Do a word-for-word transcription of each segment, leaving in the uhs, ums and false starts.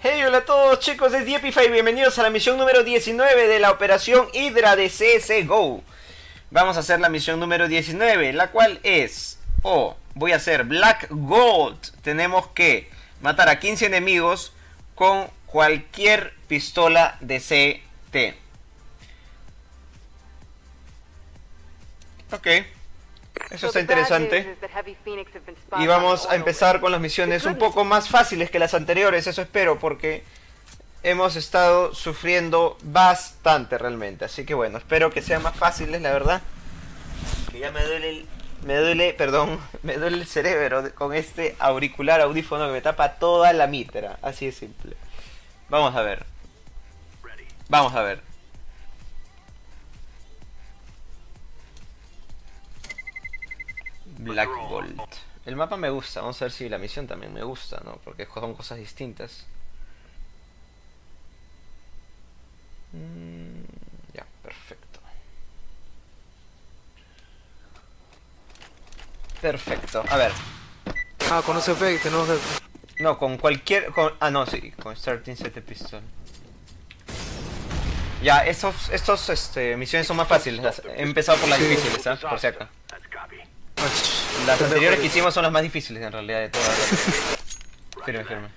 Hey, hola a todos chicos, es Diepify y bienvenidos a la misión número diecinueve de la operación Hydra de C S G O. Vamos a hacer la misión número diecinueve, la cual es... Oh, voy a hacer Black Gold. Tenemos que matar a quince enemigos con cualquier pistola de C T. Ok. Eso está interesante. Y vamos a empezar con las misiones un poco más fáciles que las anteriores, eso espero, porque hemos estado sufriendo bastante realmente. Así que bueno, espero que sean más fáciles, la verdad. Que ya me duele el, me duele, perdón, me duele el cerebro con este auricular audífono que me tapa toda la mitra. Así de simple. Vamos a ver. Vamos a ver. Black Gold. El mapa me gusta, vamos a ver si la misión también me gusta, ¿no? Porque son cosas distintas. Mm, ya, perfecto. Perfecto, a ver. Ah, con ese efecto, no sé. No, con cualquier... Con, ah, no, sí, con Starting Set Pistol. Ya, estos, estos este, misiones son más fáciles. Las, he empezado por las sí. difíciles, ¿sabes? ¿eh? Por si acá. Las anteriores que hicimos son las más difíciles en realidad de todas. Firme, firme.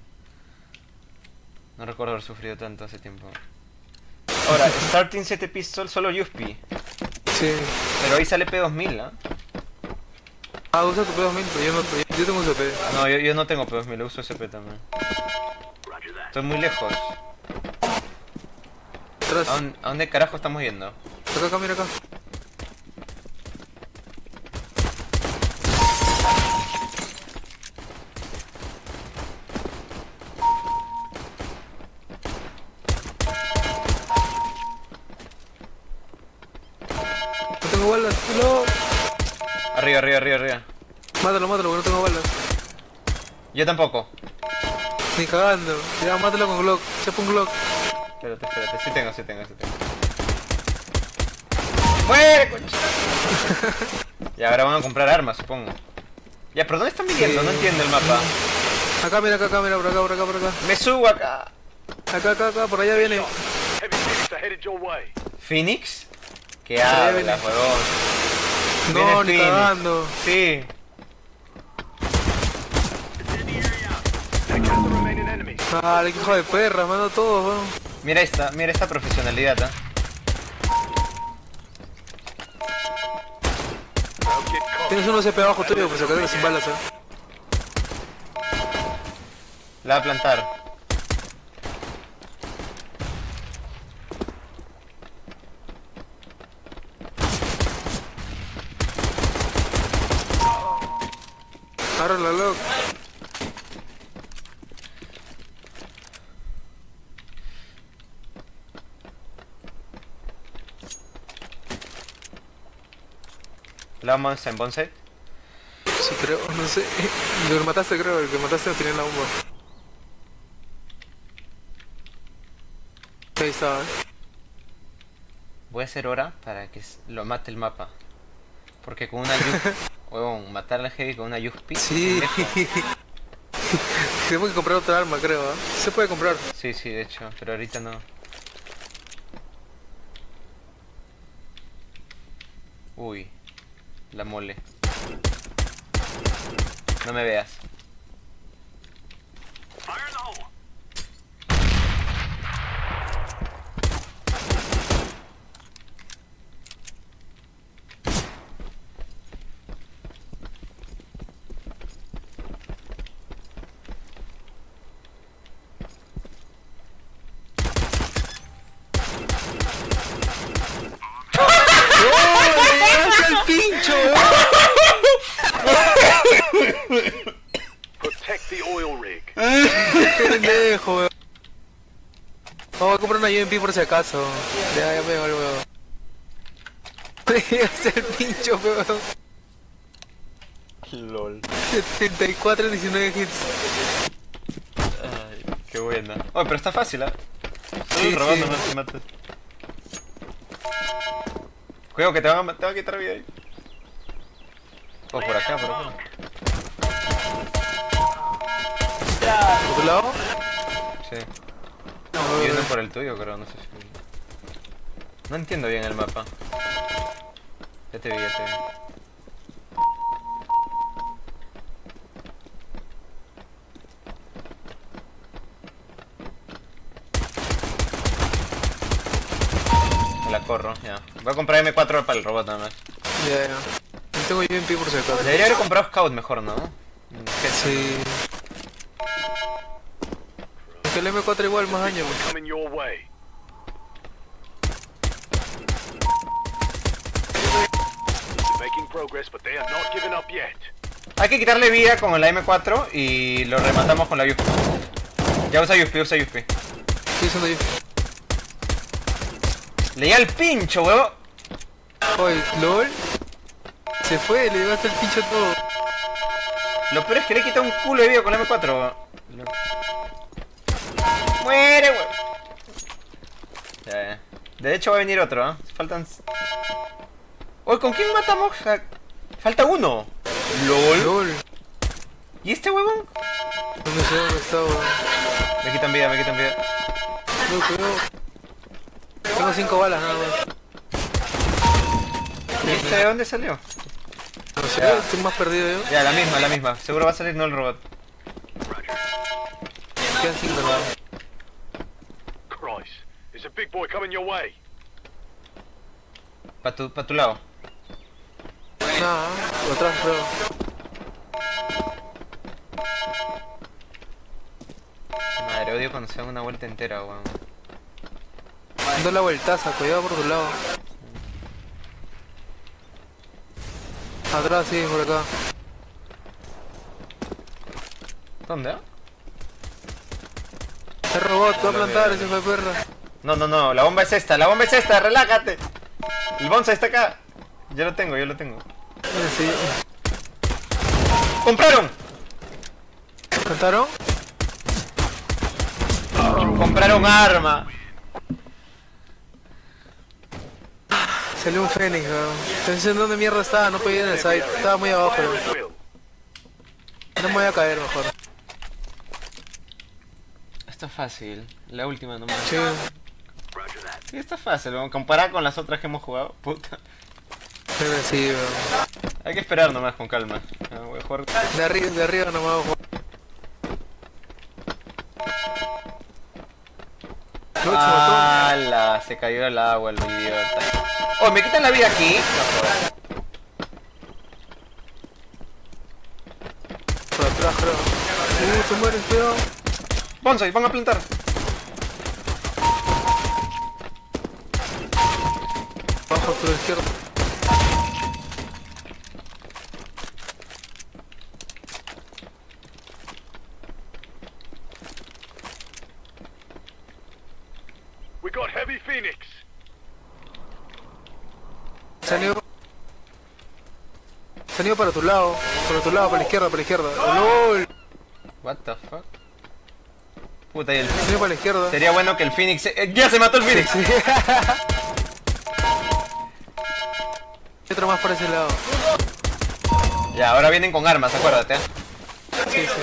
No recuerdo haber sufrido tanto hace tiempo. Ahora, Starting Set Pistol solo U S P. Sí. Pero ahí sale P dos mil, ¿ah? ¿eh? Ah, usa tu P dos mil, pero yo no, yo tengo U S P. No, yo, yo no tengo P dos mil, uso S P también. Estoy muy lejos. ¿A dónde, ¿A dónde carajo estamos yendo? Acá, acá, mira acá. No tengo balas, no. Arriba, arriba, arriba, arriba. Mátalo, mátalo, que no tengo balas. Yo tampoco. Ni cagando. Ya, mátalo con Glock. Chapa un Glock. Espérate, espérate. Sí tengo, sí tengo, sí tengo. ¡Muere, concha! Y ahora van a comprar armas, supongo. Ya, pero ¿dónde están midiendo? Sí. No entiendo el mapa. Acá, mira, acá, acá, mira, por acá, por acá, por acá. Me subo acá. Acá, acá, acá, por allá viene. ¿Phoenix? ¿Qué habla, huevón? No, ni cagando. Sí. Vale, qué hijo de perra, mando todos, weón. Mira esta, mira esta profesionalidad, ¿eh? Tienes uno C P abajo tuyo, pues acá sin balas, eh. La va a plantar. Agárrala, loco. ¿La vamos en bonsai? Sí, creo, no sé. Lo mataste, creo, el que mataste no tenía la bomba. Ahí estaba, eh. Voy a hacer hora para que lo mate el mapa. Porque con una Yup... Huevón, matar al heavy con una U S P. Sí. Tenemos que comprar otra arma, creo, ¿eh? Se puede comprar. Sí, sí, de hecho, pero ahorita no. Uy, la mole. No me veas. Protect the oil rig. Pendejo, weón. Vamos a comprar una U M P por si acaso. Ya, ya me veo, weón. Es el pincho, weón. LOL. setenta y cuatro, diecinueve hits. Ay, qué buena. Oh, pero está fácil, ¿eh? Estoy Sí, robando sí. más que matas. Cuidado que te van a, te van a quitar vida ahí. O por acá, por acá. ¿Por tu lado? Sí. Y uno por el tuyo, creo, no sé si... No entiendo bien el mapa. Ya te vi, ya te vi. Me la corro, ya. Voy a comprar M cuatro para el robot nada más. Ya, ya. No tengo U M P por si acaso. Debería haber comprado Scout mejor, ¿no? Que sí. Es que el M cuatro igual más daño. Coming your way. Making progress, but they are not giving up yet. Hay que quitarle vida con la M cuatro y lo rematamos con la U S P. Ya usa U S P, usa U S P. Estoy usando yo. Le di al pincho, huevo. Oye, LOL. Se fue, le llevaste el pincho todo. Lo peor es que le he quitado un culo de vida con la M cuatro. Lo... Muere, huevo. Ya, ya. De hecho va a venir otro, ¿eh? Faltan... Oye, ¿con quién matamos? Falta uno. LOL. LOL. ¿Y este huevón? No sé dónde está, weón. Me quitan vida, me quitan vida. No, cuidado. Tengo cinco balas nada más. ¿Y este de dónde salió? No sé, Ya. estoy más perdido yo. Ya, la misma, la misma. Seguro va a salir no el robot. Quedan cinco nada más. Christ, there's a big boy coming your way. Pa' tu, pa' tu lado. Nada, por atrás creo. Madre, odio cuando se dan una vuelta entera, weón. Dando la vueltaza, cuidado por tu lado. Atrás, sí, por acá. ¿Dónde? ah? El robot, te va a plantar, ese fue perra. No, no, no, la bomba es esta, la bomba es esta, relájate. El bonsai está acá. Yo lo tengo, yo lo tengo. Mira, sí. ¡Compraron! ¿Plantaron? ¡Compraron arma! Salió un Fénix, weón. Estoy diciendo dónde mierda estaba, no podía ir en el site. Estaba muy abajo, Fire weón. at will. No me voy a caer mejor. Está fácil, la última nomás. Sí. Sí, está fácil, weón. Comparado con las otras que hemos jugado, puta. Pero sí, weón. Hay que esperar nomás con calma. Ah, voy a jugar. De arriba, de arriba no me voy a jugar. ¡Hala! Se cayó el agua el idiota. ¡Oh, me quitan la vida aquí! Por atrás, creo. Uh, te mueres, cuidado. Bonsai, van a plantar. Bajo por la izquierda. We got heavy Phoenix. Salió. Salió para tu lado. Para tu lado, para la izquierda, para la izquierda. ¡Lol! What the fuck? Puta, y el... Salió para la izquierda. Sería bueno que el Phoenix... se- eh, ¡Ya se mató el Phoenix! Sí. Y otro más para ese lado. Ya, ahora vienen con armas, acuérdate. ¿eh? Sí, sí.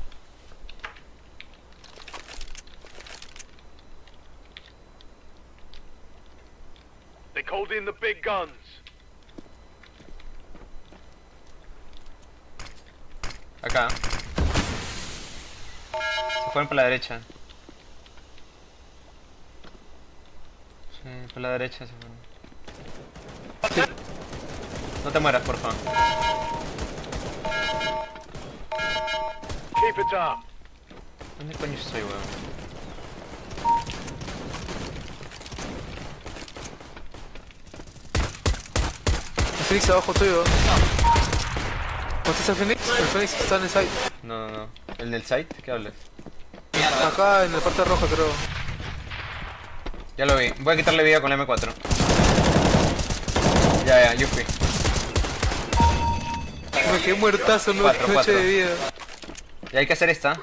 They called in the big guns. Acá. Se fueron por la derecha. Sí, por la derecha se fueron. No te mueras, por favor. Keep it up. ¿Dónde coño estoy, weón? El Phoenix abajo tuyo. ¿Dónde está el Phoenix? El Phoenix está en el site. No, no, no. ¿El del site? ¿Qué hablas? Acá en la parte roja, creo. Ya lo vi. Voy a quitarle vida con la M cuatro. Ya, ya, yo fui. Me quedé muertazo, no Cuatro, noche cuatro. de vida. Y hay que hacer esta.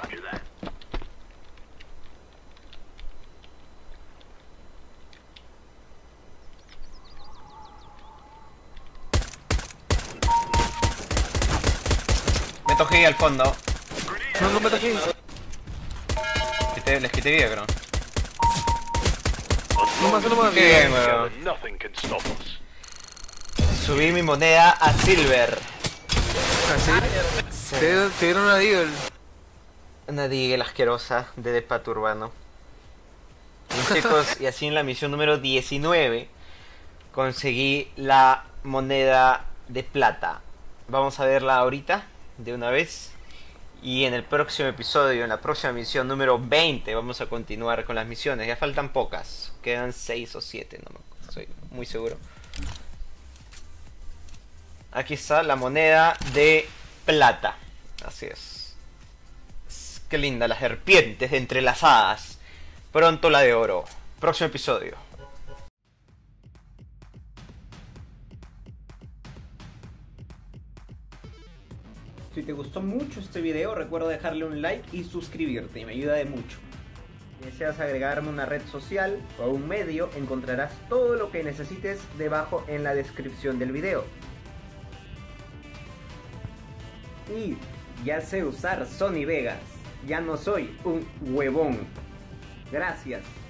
Meto G al fondo. No, no me aquí. quité, les quité vida, creo. No más, no más. Qué bien, weón. Together, nothing can stop us. Subí mi moneda a Silver. Así. Te dieron- te dieron una Deagle. Una Deagle asquerosa de Depato Urbano. Bien, chicos, y así en la misión número diecinueve conseguí la moneda de plata. Vamos a verla ahorita, de una vez. Y en el próximo episodio, en la próxima misión número veinte, vamos a continuar con las misiones. Ya faltan pocas, quedan seis o siete, no me soy muy seguro. Aquí está la moneda de plata. Así es. Qué linda, las serpientes entrelazadas. Pronto la de oro. Próximo episodio. Si te gustó mucho este video, recuerda dejarle un like y suscribirte, me ayuda de mucho. Si deseas agregarme una red social o a un medio, encontrarás todo lo que necesites debajo en la descripción del video. Y ya sé usar Sony Vegas, ya no soy un huevón. Gracias.